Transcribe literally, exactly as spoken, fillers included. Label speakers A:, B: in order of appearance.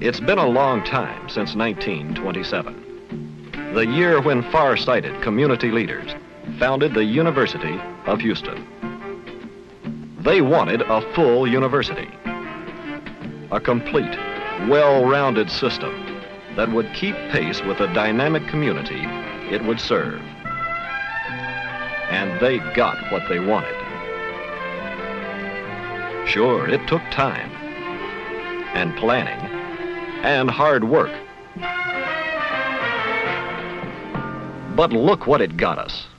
A: It's been a long time since nineteen twenty-seven, the year when far-sighted community leaders founded the University of Houston. They wanted a full university, a complete, well-rounded system that would keep pace with the dynamic community it would serve. And they got what they wanted. Sure, it took time, and planning, and hard work. But look what it got us.